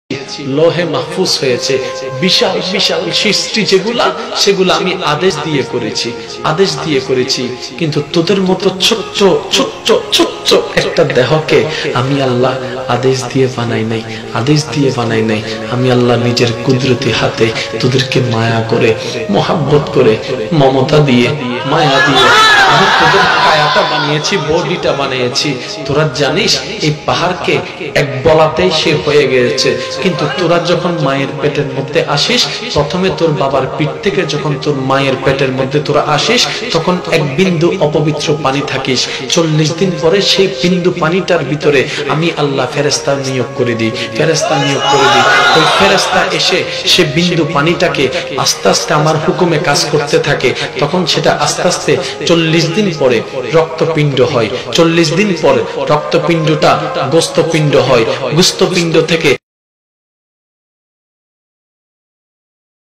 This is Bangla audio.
লোহে মাহফুজ হয়েছে, বিশাল বিশাল সৃষ্টি যেগুলা সেগুলা আমি আদেশ দিয়ে করেছি। কিন্তু তোদের মতো ছোট্ট ছোট্ট ছোট্ট একটা দেহকে আমি আল্লাহ আদেশ দিয়ে বানাই নাই। আমি আল্লাহ নিজের কুদরতি হাতে তোদেরকে মায়া করে, মোহাব্বত করে, মমতা দিয়ে, মায়া দিয়ে আমি তোদের কায়াটা বানিয়েছি, বডিটা বানিয়েছি। তোরা জানিস এই পাহাড়কে এক বলাতেই সে হয়ে গেছে। কিন্তু তোরা যখন মায়ের পেটের মধ্যে আসিস, প্রথমে তোর বাবার পিঠ থেকে যখন তোর মায়ের পেটের মধ্যে তোরা আসিস, তখন এক বিন্দু অপবিত্র পানি থাকিস। 40 দিন পরে সেই বিন্দু পানিটার ভিতরে আমি আল্লাহ ফেরেশতা নিয়োগ করে দিই। ওই ফেরেশতা এসে সে বিন্দু পানিটাকে আস্তে আস্তে আমার হুকুমে কাজ করতে থাকে। তখন সেটা আস্তে আস্তে 40 দিন পরে রক্তপিণ্ড হয়। 40 দিন পর রক্তপিণ্ডটা গোস্তপিণ্ড হয়। গোস্তপিণ্ড থেকে